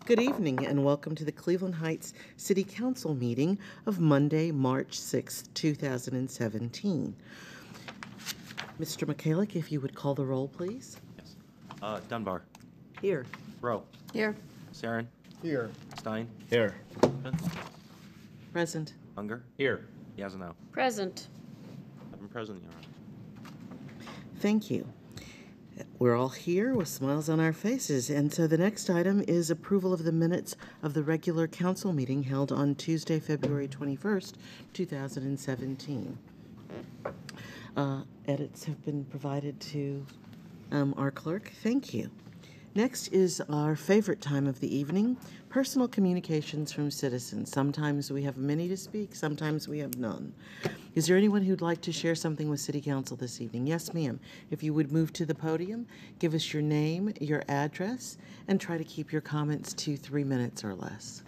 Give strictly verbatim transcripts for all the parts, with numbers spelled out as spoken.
Good evening and welcome to the Cleveland Heights City Council meeting of Monday, March sixth, two thousand seventeen. Mister McCallick, if you would call the roll, please. Yes. Uh, Dunbar. Here. Rowe. Here. Sarin. Here. Stein. Here. Present. Unger. Here. Yazanow. Present. I've been present, Your Honor. Thank you. We're all here with smiles on our faces, and so the next item is approval of the minutes of the regular council meeting held on Tuesday, February twenty-first, two thousand seventeen. Uh, edits have been provided to um, our clerk. Thank you. Next is our favorite time of the evening, personal communications from citizens. Sometimes we have many to speak, sometimes we have none. Is there anyone who'd like to share something with City Council this evening? Yes, ma'am. If you would move to the podium, give us your name, your address, and try to keep your comments to three minutes or less.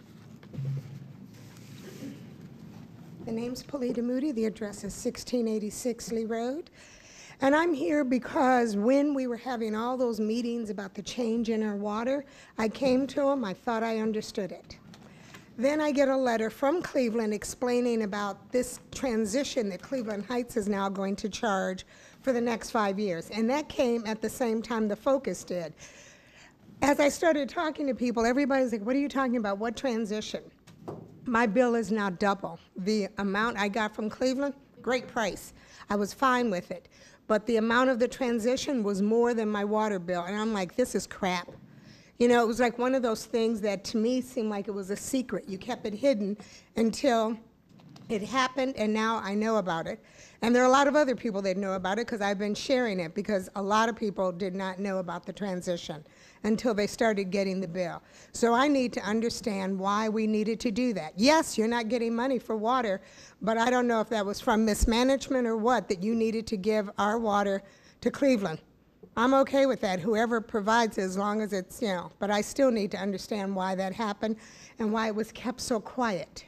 The name's Polita Moody. The address is sixteen eighty-six Lee Road. And I'm here because when we were having all those meetings about the change in our water, I came to them, I thought I understood it. Then I get a letter from Cleveland explaining about this transition that Cleveland Heights is now going to charge for the next five years. And that came at the same time the Focus did. As I started talking to people, everybody's like, what are you talking about? What transition? My bill is now double. The amount I got from Cleveland, great price. I was fine with it. But the amount of the transition was more than my water bill. And I'm like, this is crap. You know, it was like one of those things that to me seemed like it was a secret. You kept it hidden until it happened, and now I know about it. And there are a lot of other people that know about it because I've been sharing it, because a lot of people did not know about the transition until they started getting the bill. So I need to understand why we needed to do that. Yes, you're not getting money for water, but I don't know if that was from mismanagement or what, that you needed to give our water to Cleveland. I'm okay with that, whoever provides it, as long as it's, you know, but I still need to understand why that happened and why it was kept so quiet.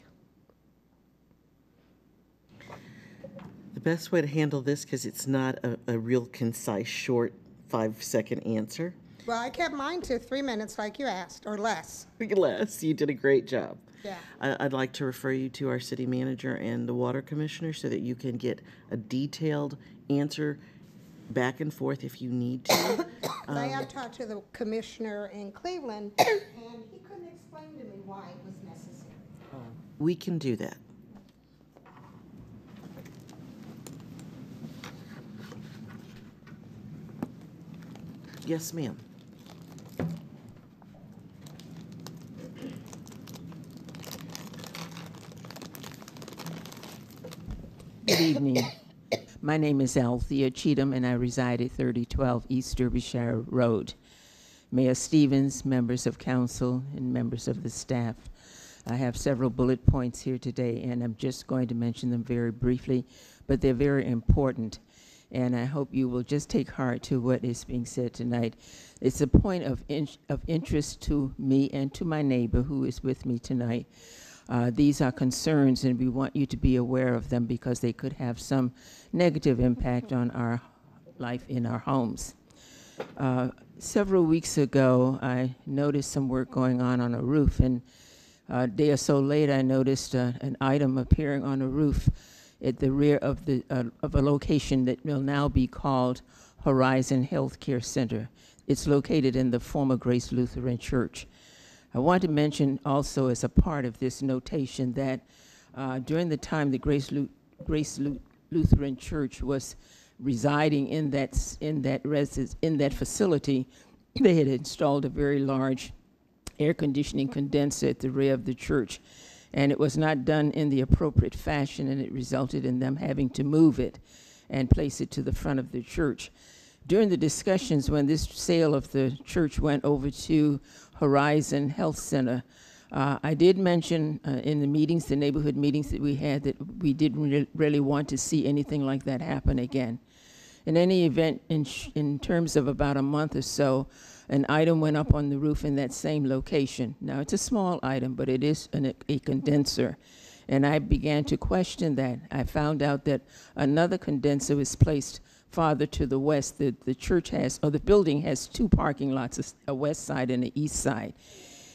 The best way to handle this, because it's not a, a real concise, short, five-second answer. Well, I kept mine to three minutes like you asked, or less. Less. You did a great job. Yeah. I, I'd like to refer you to our city manager and the water commissioner so that you can get a detailed answer back and forth if you need to. I have talked to the commissioner in Cleveland, and he couldn't explain to me why it was necessary. We can do that. Yes, ma'am. Good evening. My name is Althea Cheatham, and I reside at thirty twelve East Derbyshire Road. Mayor Stevens, members of council, and members of the staff, I have several bullet points here today, and I'm just going to mention them very briefly, but they're very important, and I hope you will just take heart to what is being said tonight. It's a point of, in of interest to me and to my neighbor who is with me tonight. Uh, these are concerns, and we want you to be aware of them because they could have some negative impact on our life in our homes. Uh, several weeks ago, I noticed some work going on on a roof, and a day or so later, I noticed uh, an item appearing on a roof at the rear of, the, uh, of a location that will now be called Horizon Healthcare Center. It's located in the former Grace Lutheran Church. I want to mention also as a part of this notation that uh, during the time the Grace, Lu Grace Lu Lutheran Church was residing in that, in, that residence, in that facility, they had installed a very large air conditioning condenser at the rear of the church, and it was not done in the appropriate fashion, and it resulted in them having to move it and place it to the front of the church. During the discussions when this sale of the church went over to Horizon Health Center, uh, I did mention uh, in the meetings, the neighborhood meetings that we had, that we didn't re really want to see anything like that happen again. In any event, in, sh in terms of about a month or so, an item went up on the roof in that same location. Now, it's a small item, but it is an, a condenser. And I began to question that. I found out that another condenser was placed farther to the west. The, the church has, or the building has two parking lots, a west side and an east side.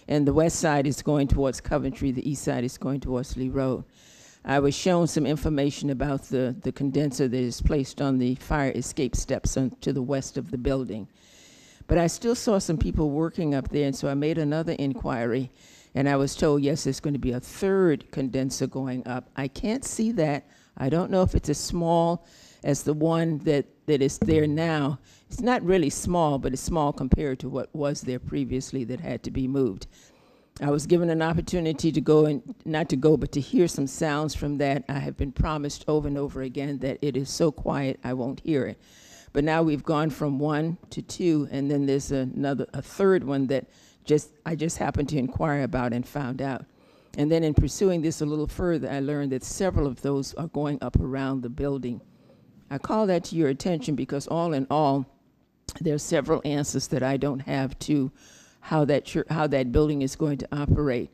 and the west side is going towards Coventry, the east side is going towards Lee Road. I was shown some information about the, the condenser that is placed on the fire escape steps on, to the west of the building. But I still saw some people working up there, and so I made another inquiry, and I was told, yes, there's going to be a third condenser going up. I can't see that. I don't know if it's as small as the one that, that is there now. It's not really small, but it's small compared to what was there previously that had to be moved. I was given an opportunity to go and, not to go, but to hear some sounds from that. I have been promised over and over again that it is so quiet I won't hear it. But now we've gone from one to two, and then there's another, a third one that just I just happened to inquire about and found out. And then in pursuing this a little further, I learned that several of those are going up around the building. I call that to your attention because all in all, there are several answers that I don't have to how that chur- how that building is going to operate.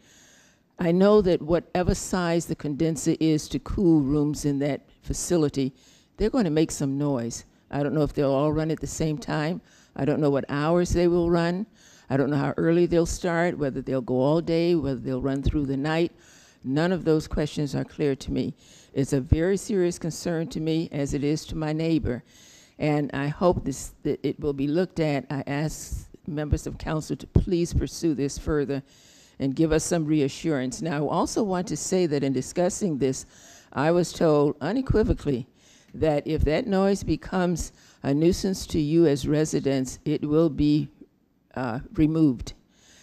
I know that whatever size the condenser is to cool rooms in that facility, they're going to make some noise. I don't know if they'll all run at the same time. I don't know what hours they will run. I don't know how early they'll start, whether they'll go all day, whether they'll run through the night. None of those questions are clear to me. It's a very serious concern to me, as it is to my neighbor. And I hope this, that it will be looked at. I ask members of council to please pursue this further and give us some reassurance. Now, I also want to say that in discussing this, I was told unequivocally that if that noise becomes a nuisance to you as residents, it will be uh, removed.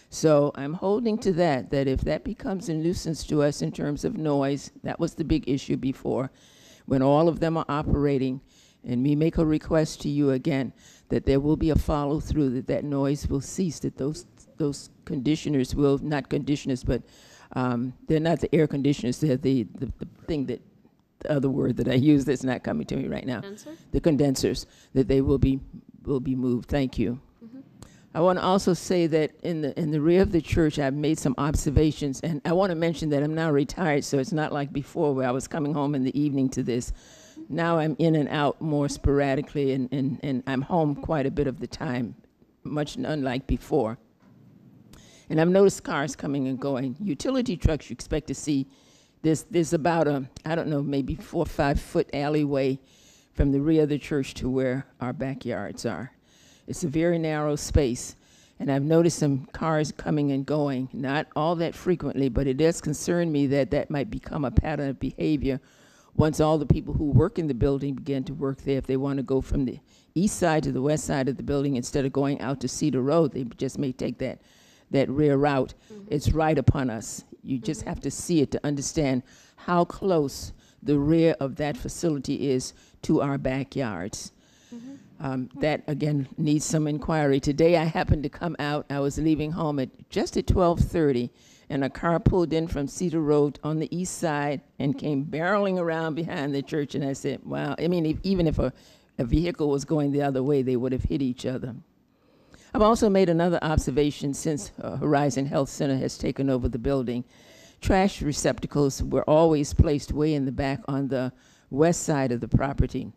So I'm holding to that, that if that becomes a nuisance to us in terms of noise, that was the big issue before, when all of them are operating, and we make a request to you again, that there will be a follow-through, that that noise will cease, that those those conditioners will, not conditioners, but um, they're not the air conditioners, they're the, the, the thing that, the other word that I use that's not coming to me right now. Condenser? The condensers, that they will be will be moved. Thank you. Mm-hmm. I want to also say that in the in the rear of the church, I've made some observations, and I want to mention that I'm now retired, so it's not like before where I was coming home in the evening to this. Now I'm in and out more sporadically, and, and, and I'm home quite a bit of the time, much unlike before. And I've noticed cars coming and going. Utility trucks, you expect to see. There's, there's about a, I don't know, maybe four or five foot alleyway from the rear of the church to where our backyards are. It's a very narrow space. And I've noticed some cars coming and going, not all that frequently, but it does concern me that that might become a pattern of behavior once all the people who work in the building begin to work there. If they want to go from the east side to the west side of the building, instead of going out to Cedar Road, they just may take that, that rear route. Mm-hmm. It's right upon us. You just mm-hmm. have to see it to understand how close the rear of that facility is to our backyards. Mm-hmm. Um, that, again, needs some inquiry. Today I happened to come out. I was leaving home at just at twelve thirty, and a car pulled in from Cedar Road on the east side and came barreling around behind the church, and I said, wow, I mean, if, even if a, a vehicle was going the other way, they would have hit each other. I've also made another observation since uh, Horizon Health Center has taken over the building. Trash receptacles were always placed way in the back on the west side of the property.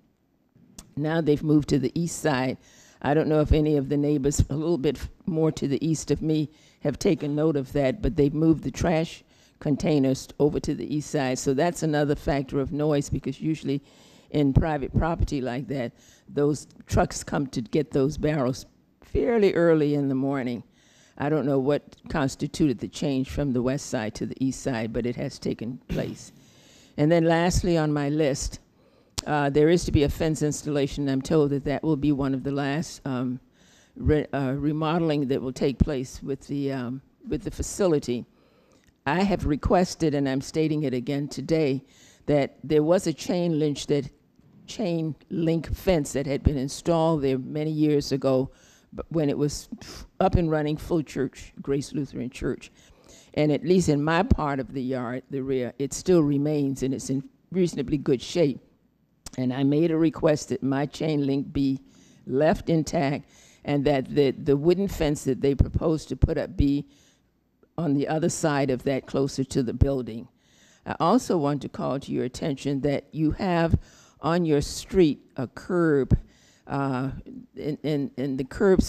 Now they've moved to the east side. I don't know if any of the neighbors a little bit more to the east of me have taken note of that, but they've moved the trash containers over to the east side. So that's another factor of noise, because usually in private property like that, those trucks come to get those barrels fairly early in the morning. I don't know what constituted the change from the west side to the east side, but it has taken place. And then lastly on my list, uh, there is to be a fence installation. I'm told that that will be one of the last um, re uh, remodeling that will take place with the, um, with the facility. I have requested, and I'm stating it again today, that there was a chain link that chain link fence that had been installed there many years ago, but when it was up and running, full church, Grace Lutheran Church. And at least in my part of the yard, the rear, it still remains, and it's in reasonably good shape. And I made a request that my chain link be left intact, and that the, the wooden fence that they proposed to put up be on the other side of that, closer to the building. I also want to call to your attention that you have on your street a curb, uh, and, and, and the curb sort of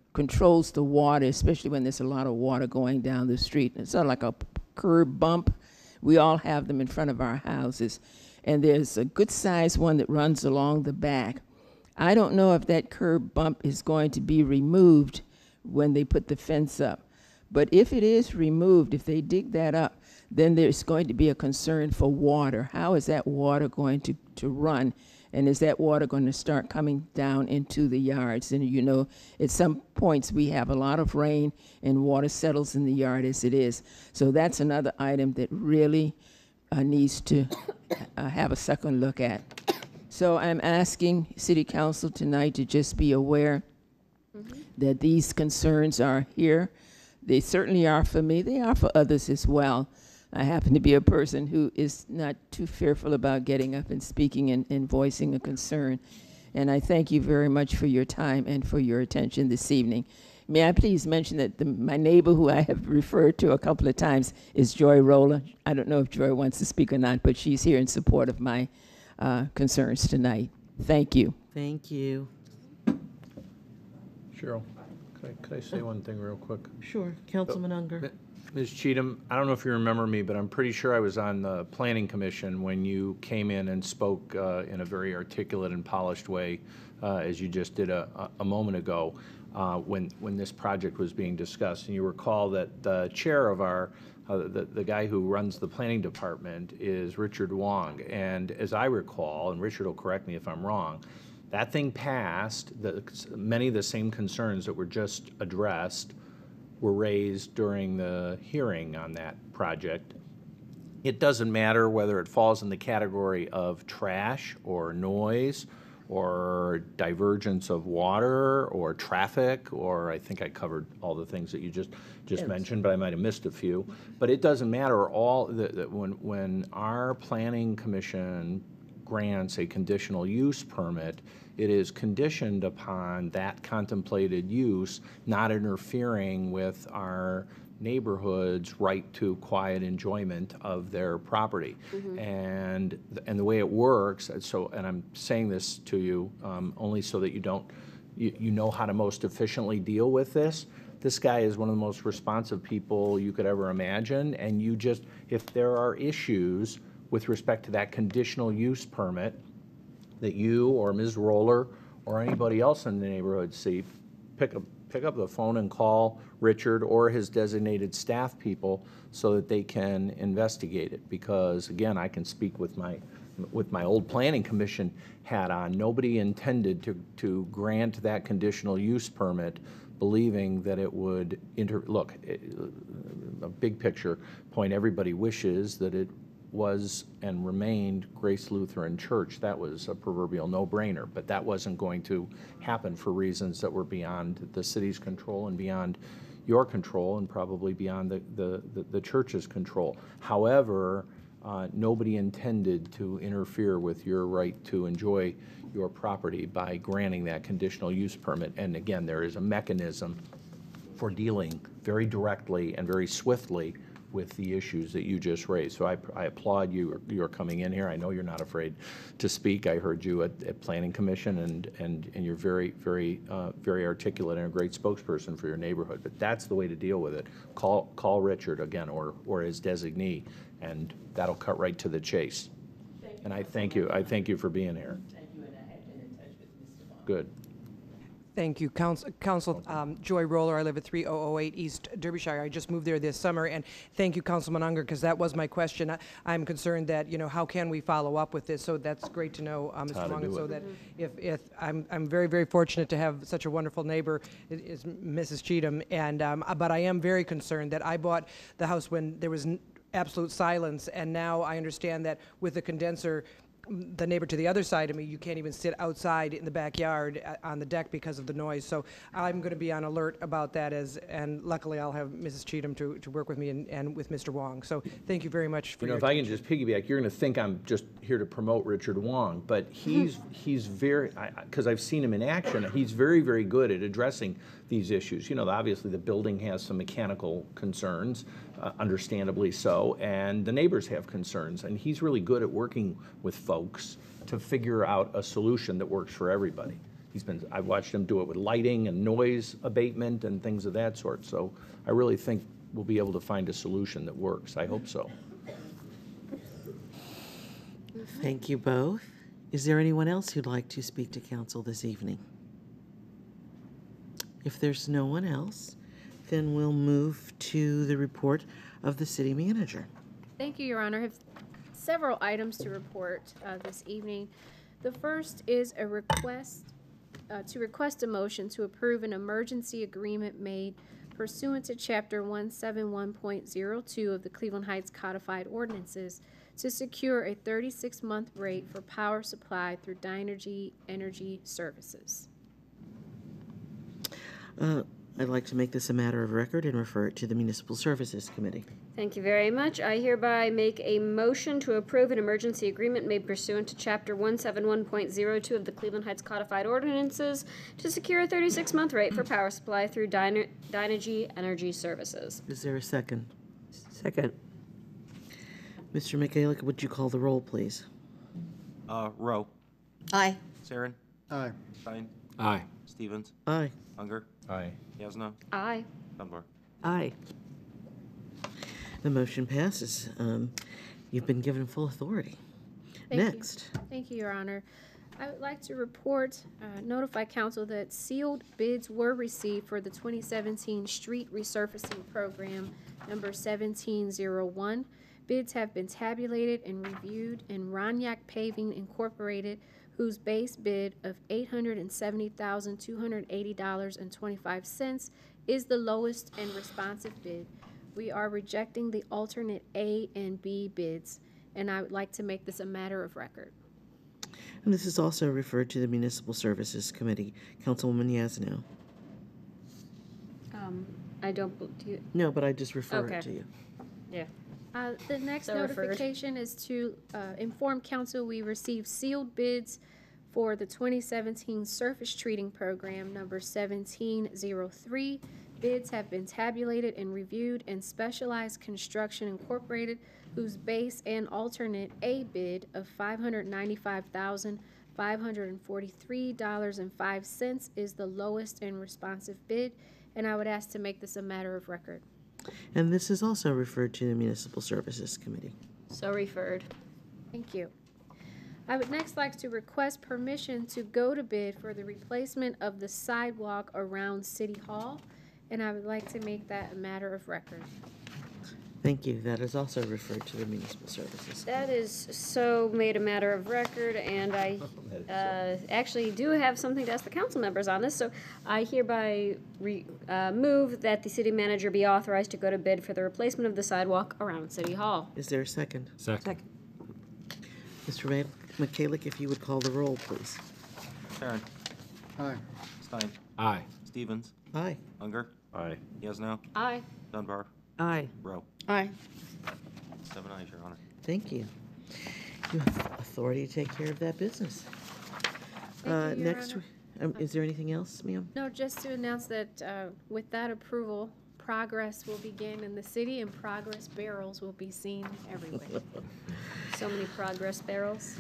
controls the water, especially when there's a lot of water going down the street. It's sort of like a curb bump. We all have them in front of our houses. And there's a good-sized one that runs along the back. I don't know if that curb bump is going to be removed when they put the fence up. But if it is removed, if they dig that up, then there's going to be a concern for water. How is that water going to, to run? And is that water going to start coming down into the yards? And you know, at some points we have a lot of rain and water settles in the yard as it is. So that's another item that really uh, needs to uh, have a second look at. So I'm asking City Council tonight to just be aware mm-hmm. that these concerns are here. They certainly are for me. They are for others as well. I happen to be a person who is not too fearful about getting up and speaking and, and voicing a concern. And I thank you very much for your time and for your attention this evening. May I please mention that the, my neighbor, who I have referred to a couple of times, is Joy Roller. I don't know if Joy wants to speak or not, but she's here in support of my uh, concerns tonight. Thank you. Thank you. Cheryl, could I, could I say one thing real quick? Sure. Councilman Unger. Miz Cheatham, I don't know if you remember me, but I'm pretty sure I was on the Planning Commission when you came in and spoke uh, in a very articulate and polished way, uh, as you just did a, a moment ago, uh, when, when this project was being discussed. And you recall that the chair of our, uh, the, the guy who runs the planning department is Richard Wong. And as I recall, and Richard will correct me if I'm wrong, that thing passed, the, many of the same concerns that were just addressed were raised during the hearing on that project. It doesn't matter whether it falls in the category of trash or noise or divergence of water or traffic, or I think I covered all the things that you just just yes. mentioned, but I might have missed a few. But it doesn't matter. All the, the, when when our planning commission grants a conditional use permit, it is conditioned upon that contemplated use not interfering with our neighborhood's right to quiet enjoyment of their property. Mm-hmm. And and the way it works, so, and I'm saying this to you um, only so that you don't, you, you know how to most efficiently deal with this. This guy is one of the most responsive people you could ever imagine, and you just, if there are issues with respect to that conditional use permit that you or Miz Roller or anybody else in the neighborhood see, pick up, pick up the phone and call Richard or his designated staff people so that they can investigate it. Because again, I can speak with my with my old planning commission hat on. Nobody intended to, to grant that conditional use permit believing that it would inter, look, a big picture point, everybody wishes that it was and remained Grace Lutheran Church. That was a proverbial no-brainer, but that wasn't going to happen for reasons that were beyond the city's control and beyond your control and probably beyond the, the, the, the church's control. However, uh, nobody intended to interfere with your right to enjoy your property by granting that conditional use permit. And again, there is a mechanism for dealing very directly and very swiftly with the issues that you just raised. So I, I applaud you. You're coming in here. I know you're not afraid to speak. I heard you at, at Planning Commission, and, and, and you're very, very, uh, very articulate and a great spokesperson for your neighborhood. But that's the way to deal with it. Call, call Richard again, or, or his designee, and that'll cut right to the chase. And I thank you. I thank you for being here. Thank you, and I have been in touch with Mister Vaughn. Good. Thank you, Council. Council um, Joy Roller. I live at three thousand eight East Derbyshire. I just moved there this summer, and thank you, Councilman Unger, because that was my question. I, I'm concerned that, you know, how can we follow up with this? So that's great to know, uh, Mister Long, and so that if, if I'm, I'm very, very fortunate to have such a wonderful neighbor, is Missus Cheatham, and um, but I am very concerned that I bought the house when there was absolute silence, and now I understand that with the condenser, the neighbor to the other side of me, you can't even sit outside in the backyard uh, on the deck because of the noise. So I'm going to be on alert about that, as, and luckily I'll have Missus Cheatham to, to work with me and, and with Mister Wong. So thank you very much for You know, your if I can just piggyback, you're going to think I'm just here to promote Richard Wong, but he's he's very, because I've seen him in action, he's very, very good at addressing these issues. You know, obviously the building has some mechanical concerns, uh, understandably so, and the neighbors have concerns, and he's really good at working with folks to figure out a solution that works for everybody. He's been, I've watched him do it with lighting and noise abatement and things of that sort. So I really think we'll be able to find a solution that works. I hope so. Thank you both. Is there anyone else who'd like to speak to council this evening? If there's no one else, then we'll move to the report of the city manager. Thank you, Your Honor. I have several items to report uh, this evening. The first is a request uh, to request a motion to approve an emergency agreement made pursuant to Chapter one seventy-one point zero two of the Cleveland Heights Codified Ordinances to secure a thirty-six month rate for power supply through Dynergy Energy Services. Uh, I'd like to make this a matter of record and refer it to the Municipal Services Committee. Thank you very much. I hereby make a motion to approve an emergency agreement made pursuant to Chapter one seventy-one point zero two of the Cleveland Heights Codified Ordinances to secure a thirty-six month rate for power supply through Dyner- Dynergy Energy Services. Is there a second? Second. Mister Michaelik, would you call the roll, please? Uh, Rowe. Aye. Sarin. Aye. Stein. Aye. Stevens. Aye. Unger. Aye. Yasno. Aye. Dunbar. Aye. The motion passes. Um, you've been given full authority. Thank you. Next. Thank you, Your Honor. I would like to report, uh, notify council that sealed bids were received for the twenty seventeen street resurfacing program number seventeen oh one. Bids have been tabulated and reviewed, and Roniak Paving Incorporated, whose base bid of eight hundred seventy thousand two hundred eighty dollars and twenty-five cents is the lowest and responsive bid. We are rejecting the alternate A and B bids, and I would like to make this a matter of record. And this is also referred to the Municipal Services Committee. Councilwoman Yasno. Um, I don't, bel- do you, No, but I just refer Okay. it to you. yeah. Uh, the next So referred. notification is to uh, inform council we received sealed bids for the twenty seventeen surface treating program number seventeen oh three. Bids have been tabulated and reviewed, and Specialized Construction Incorporated, whose base and alternate A bid of five hundred ninety-five thousand five hundred forty-three dollars and five cents is the lowest and responsive bid, and I would ask to make this a matter of record. And this is also referred to the Municipal Services Committee. So referred. Thank you. I would next like to request permission to go to bid for the replacement of the sidewalk around City Hall, and I would like to make that a matter of record. Thank you. That is also referred to the Municipal Services. That is so made a matter of record, and I uh, actually do have something to ask the council members on this. So I hereby re, uh, move that the city manager be authorized to go to bid for the replacement of the sidewalk around City Hall. Is there a second? Second. Mister Ma- Michaelik, if you would call the roll, please. Sarin. Aye. Stein. Aye. Stevens. Aye. Unger. Aye. Yasno. Aye. Dunbar. Aye. Rowe. Aye. Seven ayes, Your Honor. Thank you. You have authority to take care of that business. Thank Uh, you, Your next, Honor. we- um, is there anything else, ma'am? No, just to announce that uh, with that approval, progress will begin in the city, and progress barrels will be seen everywhere. So many progress barrels.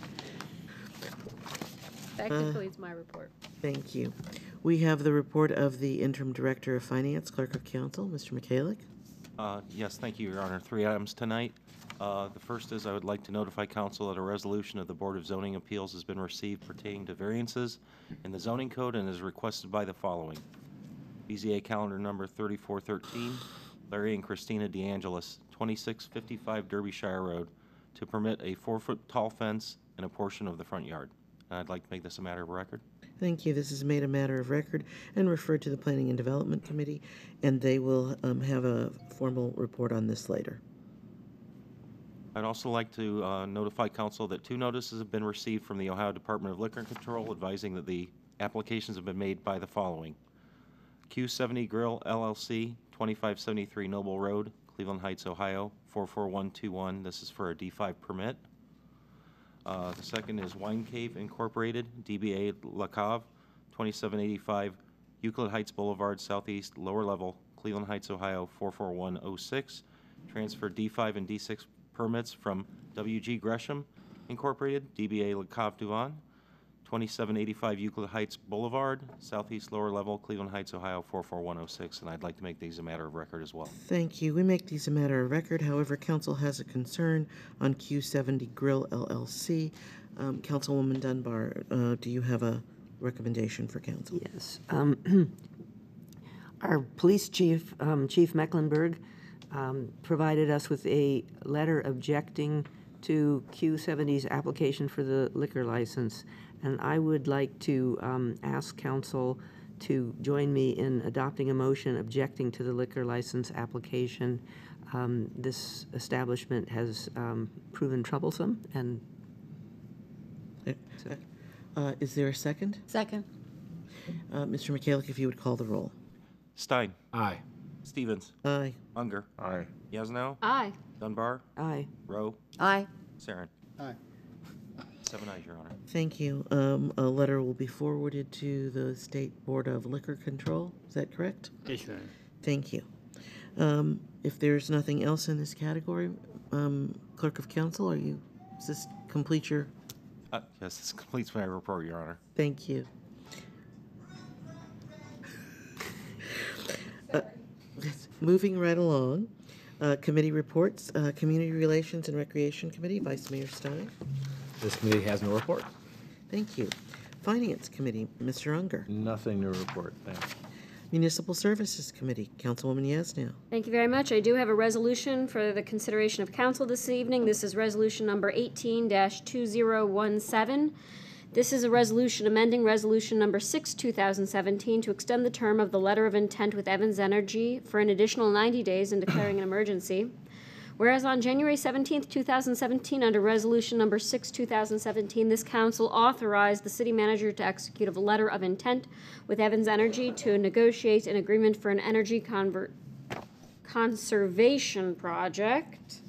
That Uh, concludes my report. Thank you. We have the report of the Interim Director of Finance, Clerk of Council, Mister Michaelik. Uh, Yes, thank you, Your Honor. Three items tonight. Uh, The first is I would like to notify council that a resolution of the Board of Zoning Appeals has been received pertaining to variances in the zoning code and is requested by the following. B Z A calendar number thirty-four thirteen, Larry and Christina DeAngelis, twenty-six fifty-five Derbyshire Road, to permit a four-foot tall fence in a portion of the front yard. And I'd like to make this a matter of record. Thank you. This is made a matter of record and referred to the Planning and Development Committee, and they will um, have a formal report on this later. I'd also like to uh, notify council that two notices have been received from the Ohio Department of Liquor Control advising that the applications have been made by the following. Q seventy Grill L L C, twenty-five seventy-three Noble Road, Cleveland Heights, Ohio, four four one two one. This is for a D five permit. Uh, The second is Wine Cave Incorporated, D B A La Cave, twenty-seven eighty-five Euclid Heights Boulevard, Southeast, lower level, Cleveland Heights, Ohio, four four one oh six. Transfer D five and D six permits from W G Gresham Incorporated, D B A La Cave Duvan, twenty-seven eighty-five Euclid Heights Boulevard, Southeast Lower Level, Cleveland Heights, Ohio, four four one oh six, and I'd like to make these a matter of record as well. Thank you. We make these a matter of record. However, council has a concern on Q seventy Grill L L C. Um, Councilwoman Dunbar, uh, do you have a recommendation for council? Yes. Um, Our police chief, um, Chief Mecklenburg, um, provided us with a letter objecting to Q seventy's application for the liquor license. And I would like to um, ask council to join me in adopting a motion objecting to the liquor license application. Um, This establishment has um, proven troublesome, and Uh, is there a second? Second. Uh, Mister Michalik, if you would call the roll. Stein. Aye. Stevens. Aye. Unger. Aye. Yasno. Aye. Dunbar. Aye. Rowe. Aye. Sarin. Aye. Seven ayes, Your Honor. Thank you. Um, a letter will be forwarded to the State Board of Liquor Control. Is that correct? Yes, Your Honor. Thank you. Um, if there's nothing else in this category, um, Clerk of Council, are you, does this complete your, Uh, yes, this completes my report, Your Honor. thank you. Uh, Moving right along, uh, committee reports, uh, Community Relations and Recreation Committee, Vice Mayor Stein. This committee has no report. Thank you. Finance Committee, Mister Unger. Nothing to report, thanks. Municipal Services Committee, Councilwoman Yasno. Thank you very much. I do have a resolution for the consideration of council this evening. This is resolution number eighteen two zero one seven. This is a resolution amending resolution number six, two thousand seventeen, to extend the term of the letter of intent with Evans Energy for an additional ninety days and declaring an emergency. Whereas on January seventeenth, two thousand seventeen, under resolution number six, two thousand seventeen, this council authorized the city manager to execute a letter of intent with Evans Energy to negotiate an agreement for an energy convert conservation project.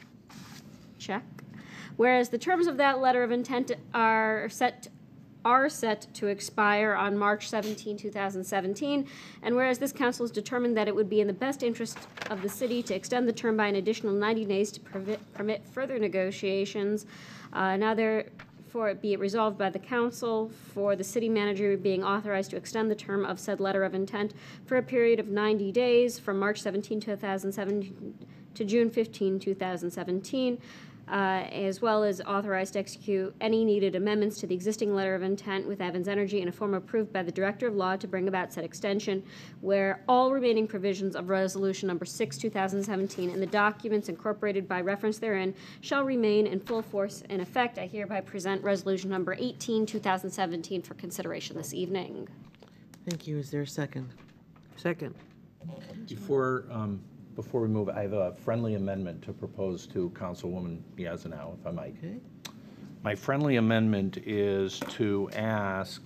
Check. Whereas the terms of that letter of intent are set are set to expire on March seventeenth, two thousand seventeen, and whereas this council has determined that it would be in the best interest of the city to extend the term by an additional ninety days to permit, permit further negotiations, uh, now therefore it be it resolved by the council for the city manager being authorized to extend the term of said letter of intent for a period of ninety days from March seventeenth, two thousand seventeen to June fifteenth, two thousand seventeen. Uh, as well as authorized to execute any needed amendments to the existing letter of intent with Evans Energy in a form approved by the Director of Law to bring about said extension, where all remaining provisions of Resolution Number six, two thousand seventeen, and the documents incorporated by reference therein shall remain in full force and effect. I hereby present Resolution Number eighteen, two thousand seventeen for consideration this evening. Thank you. Is there a second? Second. Before, um, before we move, I have a friendly amendment to propose to Councilwoman Yazanow, if I might. Okay. My friendly amendment is to ask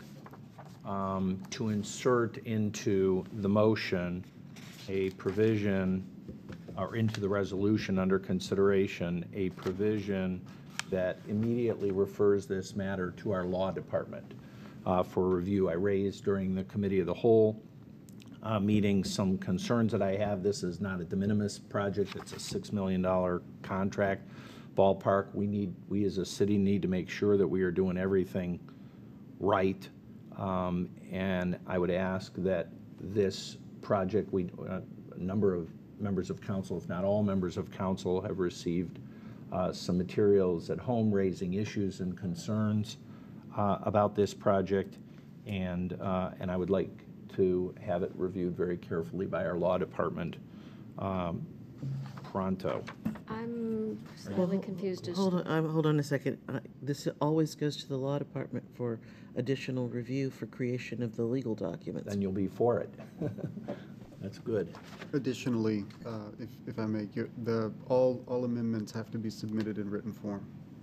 um, to insert into the motion a provision, or into the resolution under consideration, a provision that immediately refers this matter to our law department uh, for review. I raised during the Committee of the Whole uh, meeting some concerns that I have. This is not a de minimis project. It's a six million dollar contract. Ballpark, we need, we as a city need to make sure that we are doing everything right. Um, and I would ask that this project, we, uh, a number of members of council, if not all members of council, have received uh, some materials at home raising issues and concerns uh, about this project. And, uh, and I would like to have it reviewed very carefully by our law department um, pronto. I'm slightly confused as Hold on, um, hold on a second. Uh, This always goes to the law department for additional review for creation of the legal documents. Then you'll be for it. That's good. Additionally, uh, if, if I may, you- the, all, all amendments have to be submitted in written form.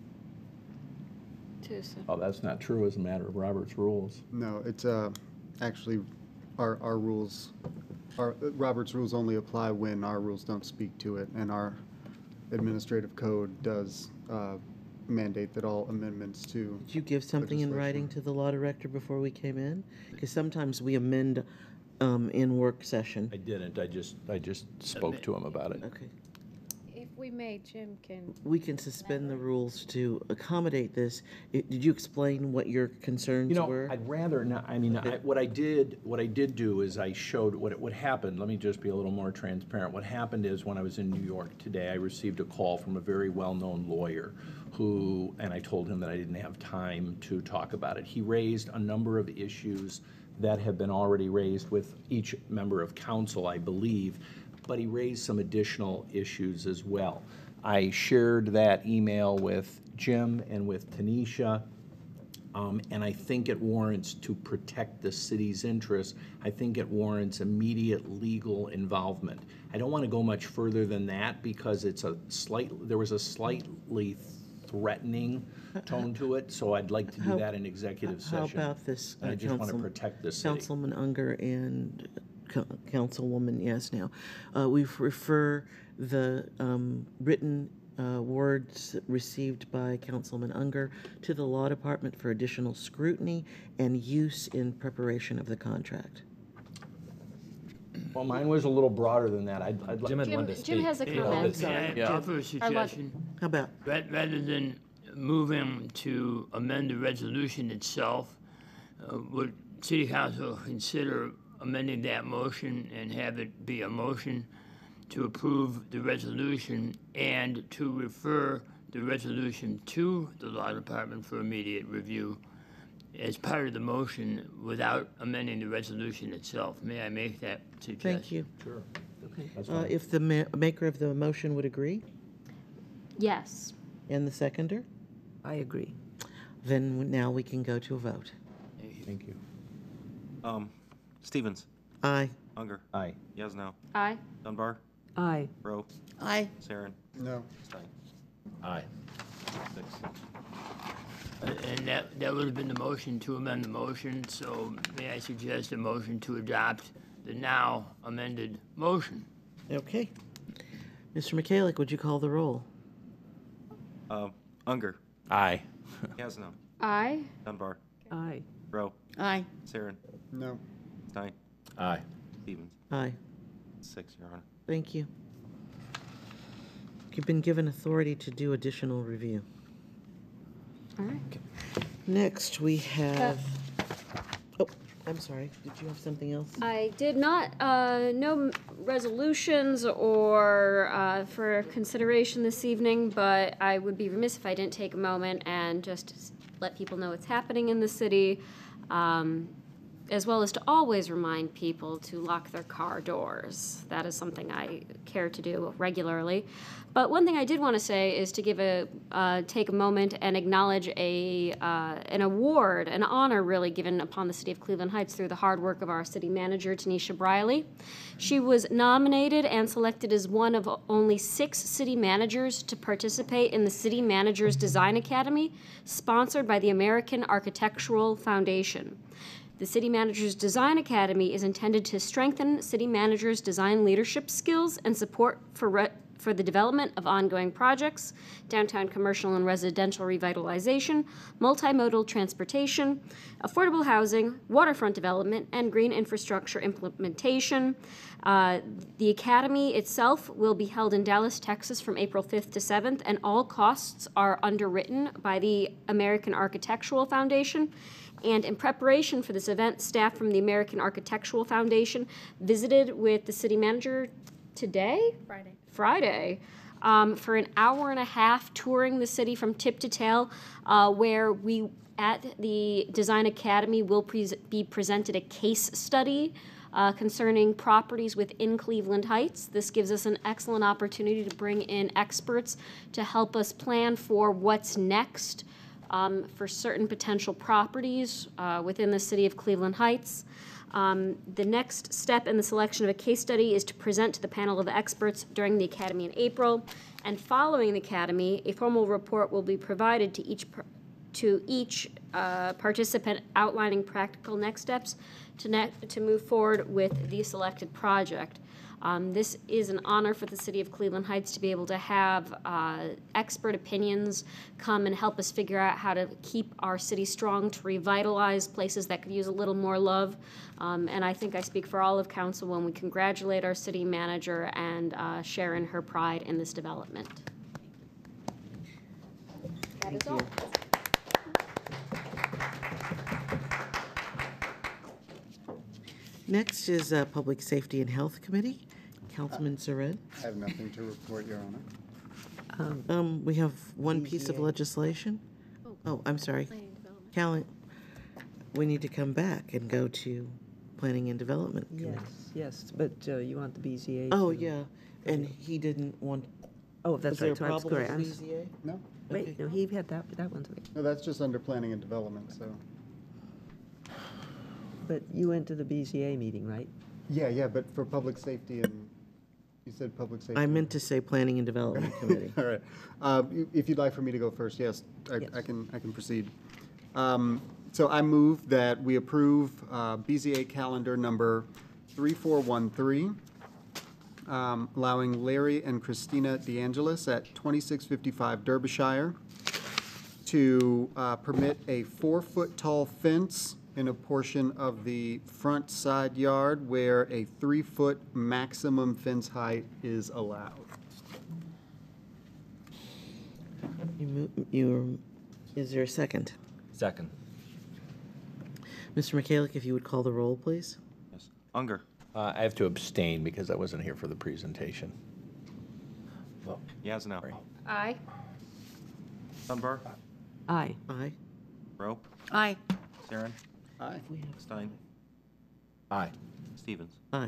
to, so. Oh, that's not true as a matter of Robert's rules. No, it's, uh, actually, our, our rules, our, uh, Robert's rules only apply when our rules don't speak to it, and our administrative code does, uh, mandate that all amendments to. Did you give something in writing to the law director before we came in? Because sometimes we amend um, in work session. I didn't, I just, I just spoke to him about it. Okay. If we we made, Jim can. We can suspend the rules to accommodate this. I- Did you explain what your concerns You know, were? I'd rather not, I mean, I, what I did, what I did do is I showed what, what happened, let me just be a little more transparent. What happened is when I was in New York today, I received a call from a very well-known lawyer who, and I told him that I didn't have time to talk about it. He raised a number of issues that have been already raised with each member of council, I believe, but he raised some additional issues as well. I shared that email with Jim and with Tanisha. Um, and I think it warrants, to protect the city's interests, I think it warrants immediate legal involvement. I don't want to go much further than that because it's a slight, there was a slightly threatening tone to it, so I'd like to do How- that in executive How session. about this, And uh, I just want to Council- protect the city. Councilman Unger and Co- Councilwoman Yasno? Uh, We refer the um, written uh, words received by Councilman Unger to the Law Department for additional scrutiny and use in preparation of the contract. Well, mine was a little broader than that. I'd, I'd like. Jim, Jim has a May comment. I offer a suggestion? How about, Ra- Rather than moving to amend the resolution itself, uh, would City Council consider amending that motion and have it be a motion to approve the resolution and to refer the resolution to the Law Department for immediate review as part of the motion without amending the resolution itself? May I make that suggestion? thank you. Sure. That's Uh, fine. If the ma- maker of the motion would agree, Yes. and the seconder, I agree. then now we can go to a vote. Thank you. Um, Stevens, Aye. Unger, Aye. Yasno, Aye. Dunbar, Aye. Rowe, Aye. Sarin, No. Stein. Aye. Six. Uh, And that, that would have been the motion to amend the motion, so may I suggest a motion to adopt the now amended motion? Okay. Mister Michalik, would you call the roll? Um, Unger, Aye. Yasno, Aye. Dunbar, Aye. Rowe, Aye. Sarin, No. Stein, Aye. Stevens. Aye. Six, Your Honor. Thank you. You've been given authority to do additional review. All right. Next, we have, oh, I'm sorry, did you have something else? I did not, uh, no resolutions or, uh, for consideration this evening, but I would be remiss if I didn't take a moment and just let people know what's happening in the city, um, as well as to always remind people to lock their car doors. That is something I care to do regularly. But one thing I did want to say is to give a, uh, take a moment and acknowledge a, uh, an award, an honor really given upon the city of Cleveland Heights through the hard work of our city manager, Tanisha Briley. She was nominated and selected as one of only six city managers to participate in the City Managers Design Academy, sponsored by the American Architectural Foundation. The City Managers Design Academy is intended to strengthen city managers' design leadership skills and support for re- for the development of ongoing projects, downtown commercial and residential revitalization, multimodal transportation, affordable housing, waterfront development, and green infrastructure implementation. Uh, the academy itself will be held in Dallas, Texas from April fifth to seventh, and all costs are underwritten by the American Architectural Foundation. And in preparation for this event, staff from the American Architectural Foundation visited with the city manager today? Friday. Friday, um, for an hour and a half touring the city from tip to tail, uh, where we, at the Design Academy, will pres be presented a case study uh, concerning properties within Cleveland Heights. This gives us an excellent opportunity to bring in experts to help us plan for what's next um, for certain potential properties uh, within the city of Cleveland Heights. Um, the next step in the selection of a case study is to present to the panel of experts during the Academy in April. And following the Academy, a formal report will be provided to each, per- to each uh, participant outlining practical next steps to, ne- to move forward with the selected project. Um, This is an honor for the city of Cleveland Heights to be able to have uh, expert opinions come and help us figure out how to keep our city strong, to revitalize places that could use a little more love. Um, And I think I speak for all of council when we congratulate our city manager and uh, share in her pride in this development. That is all. Next is uh, Public Safety and Health Committee. Councilman Zared. I have nothing to report, Your Honor. Um, we have one piece of B Z A. legislation. Oh, I'm sorry. Planning and Development. Callan, we need to come back and go to Planning and Development Yes, Committee. yes, but uh, you want the B Z A? Oh, to- yeah, and he didn't want, Oh, that's was there a right, so I'm problem sorry. with I'm the s- B Z A? No, Wait, Okay. no, he had that, that one's, no, that's just under planning and development, so. but you went to the B Z A meeting, right? Yeah, yeah, but for public safety and, you said public safety. I meant to say Planning and Development Committee. All right. Um, i- If you'd like for me to go first, yes, I- Yes. I can, I can proceed. Um, So I move that we approve uh, B Z A calendar number three four one three, um, allowing Larry and Christina DeAngelis at twenty-six fifty-five Derbyshire to uh, permit a four-foot tall fence in a portion of the front side yard where a three-foot maximum fence height is allowed. You, mo- you, is there a second? Second. Mister Michaelik, if you would call the roll, please. Yes. Unger. Uh, I have to abstain because I wasn't here for the presentation. Yasno. Aye. Dunbar. Aye. Aye. Rowe. Aye. Sarin. Aye. Stein. Aye. Stevens. Aye.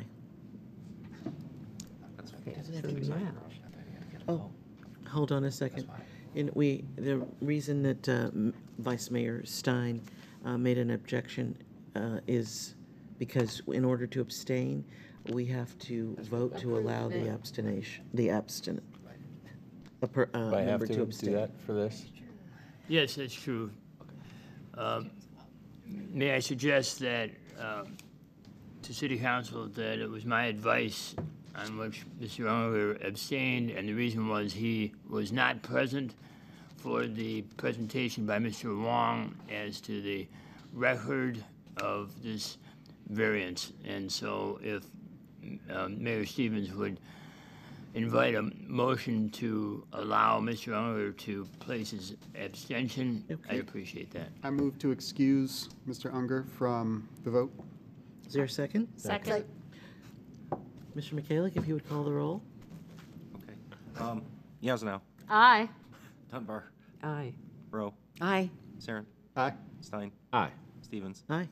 That's Okay, so now, Oh, hold on a second. And we, the reason that uh, M- Vice Mayor Stein uh, made an objection uh, is because in order to abstain, we have to vote to allow the abstination, the abstin, a per, uh, Do I have member to to do abstain. that for this? Yes, that's true. Um, May I suggest that, um, to City Council, that it was my advice on which Mister Unger abstained, and the reason was he was not present for the presentation by Mister Wong as to the record of this variance. And so if um, Mayor Stevens would invite a motion to allow Mister Unger to place his abstention, Okay. I'd appreciate that. I move to excuse Mister Unger from the vote. Is there a second? Second. Mister Michaelik, if you would call the roll. okay. Um, Yasno. Aye. Dunbar. aye. Rowe. Aye. Sarin. Aye. Stein. Aye. Stevens. Aye.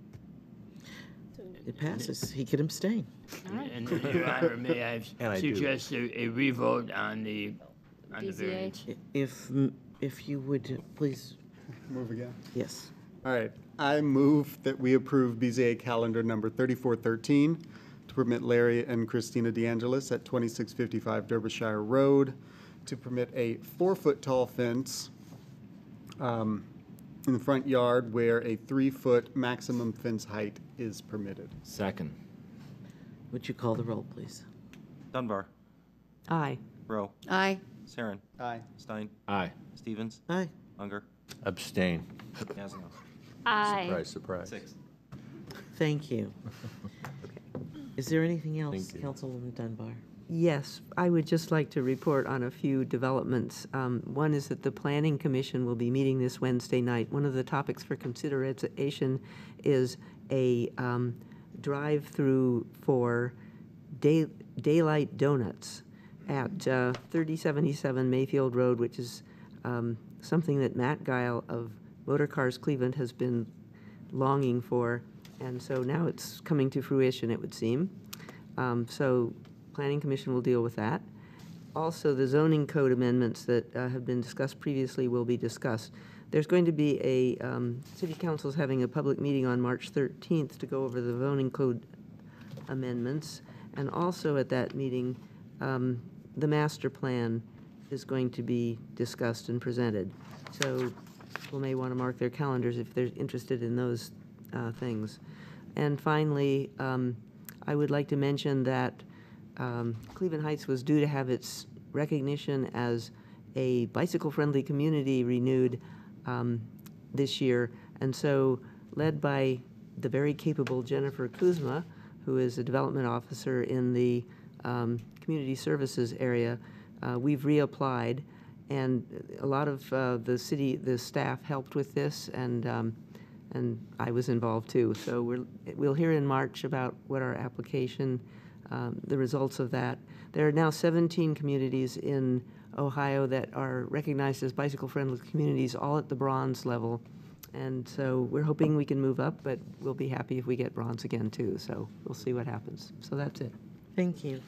It passes. He can abstain. And, Your Honor, may I And I do. suggest a, a revote on the, on the B Z A. variance? I- If, m- if you would, uh, please, Move again. yes. All right. I move that we approve B Z A calendar number thirty-four thirteen to permit Larry and Christina DeAngelis at twenty-six fifty-five Derbyshire Road to permit a four-foot tall fence um, in the front yard where a three-foot maximum fence height is permitted. Second. Would you call the roll, please? Dunbar. Aye. Rowe. Aye. Sarin. Aye. Stein. Aye. Stevens. Aye. Unger. Abstain. Yasno. Aye. Surprise, surprise. Six. Thank you. Is there anything else, Thank you. Councilwoman Dunbar? Yes, I would just like to report on a few developments. Um, One is that the Planning Commission will be meeting this Wednesday night. One of the topics for consideration is a um, drive-through for day- Daylight Donuts at uh, thirty seventy-seven Mayfield Road, which is um, something that Matt Guile of Motor Cars Cleveland has been longing for, and so now it's coming to fruition, it would seem. Um, So Planning Commission will deal with that. Also, the zoning code amendments that uh, have been discussed previously will be discussed. There's going to be a, um, City Council's having a public meeting on March thirteenth to go over the zoning code amendments. And also at that meeting, um, the master plan is going to be discussed and presented. So people may want to mark their calendars if they're interested in those uh, things. And finally, um, I would like to mention that um, Cleveland Heights was due to have its recognition as a bicycle-friendly community renewed um, this year. And so, led by the very capable Jennifer Kuzma, who is a development officer in the um, community services area, uh, we've reapplied. And a lot of uh, the city, the staff helped with this, and um, and I was involved too. So we're, we'll hear in March about what our application, um, the results of that. There are now seventeen communities in Ohio that are recognized as bicycle-friendly communities, all at the bronze level. And so we're hoping we can move up, but we'll be happy if we get bronze again too. So we'll see what happens. So that's it. Thank you.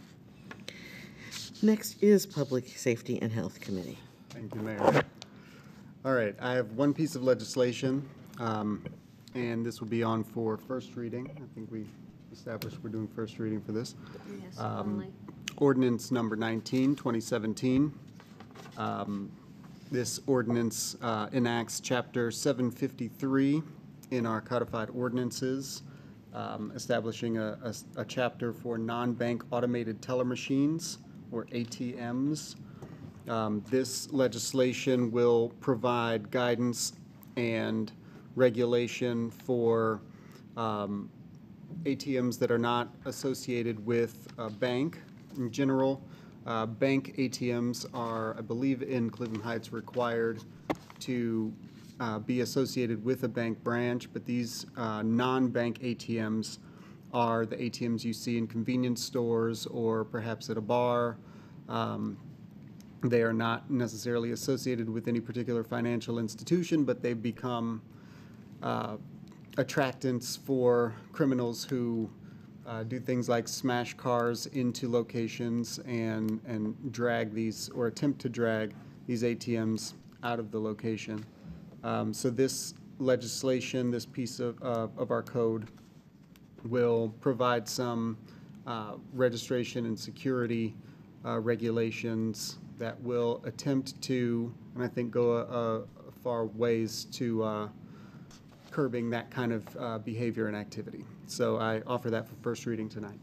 Next is Public Safety and Health Committee. Thank you, Mayor. All right, I have one piece of legislation, um, and this will be on for first reading. I think we established we're doing first reading for this. Yes, Um, only. Ordinance number nineteen, twenty seventeen. Um, This ordinance uh, enacts Chapter seven fifty-three in our codified ordinances, um, establishing a, a, a chapter for non-bank automated teller machines, or A T Ms. Um, This legislation will provide guidance and regulation for um, A T Ms that are not associated with a bank. In general, uh, bank A T Ms are, I believe, in Cleveland Heights required to uh, be associated with a bank branch, but these uh, non-bank A T Ms are the A T Ms you see in convenience stores or perhaps at a bar. Um, They are not necessarily associated with any particular financial institution, but they've become uh, attractants for criminals who uh, do things like smash cars into locations and, and drag these, or attempt to drag these A T Ms out of the location. Um, So this legislation, this piece of, uh, of our code, will provide some uh, registration and security uh, regulations that will attempt to, and I think go a, a far ways to uh, curbing that kind of uh, behavior and activity. So I offer that for first reading tonight.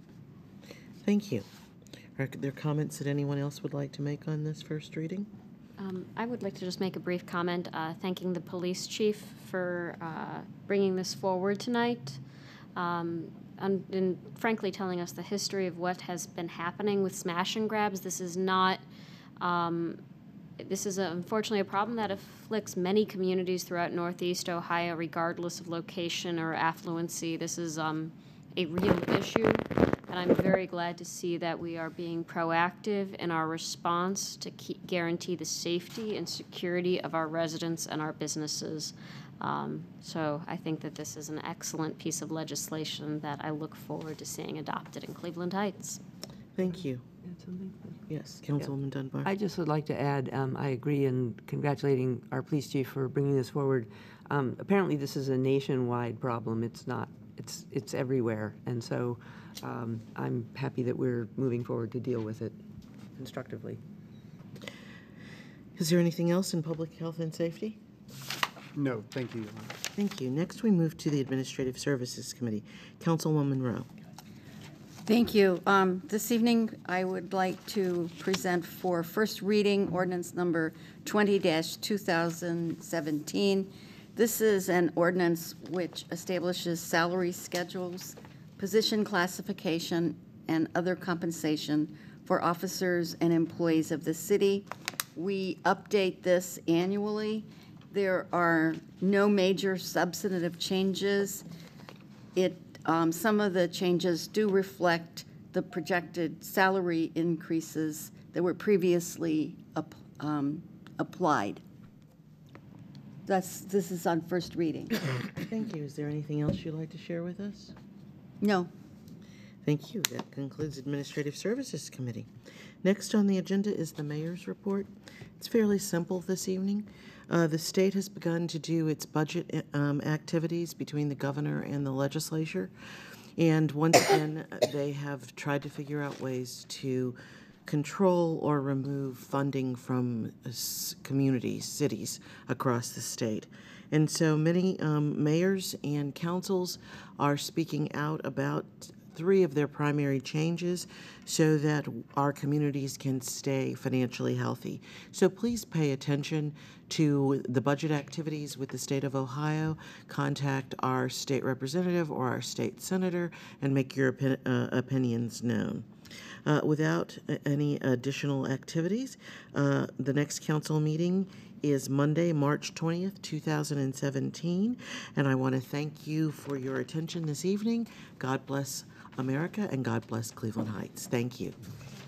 Thank you. Are there comments that anyone else would like to make on this first reading? Um, I would like to just make a brief comment, uh, thanking the police chief for uh, bringing this forward tonight, um, and, and frankly telling us the history of what has been happening with smash and grabs. This is not, um, this is a, unfortunately a problem that afflicts many communities throughout Northeast Ohio, regardless of location or affluency. This is um, a real issue. And I'm very glad to see that we are being proactive in our response to keep, guarantee the safety and security of our residents and our businesses. Um, so I think that this is an excellent piece of legislation that I look forward to seeing adopted in Cleveland Heights. Thank you. Add something? Yes, Councilwoman Dunbar. I just would like to add, um, I agree in congratulating our police chief for bringing this forward. Um, apparently this is a nationwide problem. It's not, it's, it's everywhere. And so um, I'm happy that we're moving forward to deal with it constructively. Is there anything else in public health and safety? No, thank you, Your Honor. Thank you. Next, we move to the Administrative Services Committee. Councilwoman Rowe. Thank you. Um, This evening, I would like to present for first reading ordinance number twenty dash two thousand seventeen. This is an ordinance which establishes salary schedules, position classification, and other compensation for officers and employees of the city. We update this annually. There are no major substantive changes. It, um, some of the changes do reflect the projected salary increases that were previously up, um, applied. That's, this is on first reading. Thank you. Is there anything else you'd like to share with us? No. Thank you. That concludes Administrative Services Committee. Next on the agenda is the mayor's report. It's fairly simple this evening. Uh, the state has begun to do its budget um, activities between the governor and the legislature. And once again, they have tried to figure out ways to control or remove funding from uh, s- communities, cities across the state. And so many um, mayors and councils are speaking out about three of their primary changes so that our communities can stay financially healthy. So please pay attention to the budget activities with the state of Ohio. Contact our state representative or our state senator and make your opi- uh, opinions known. Uh, without uh, any additional activities, uh, the next council meeting is Monday, March twentieth, two thousand seventeen. And I want to thank you for your attention this evening. God bless America and God bless Cleveland Heights. Thank you.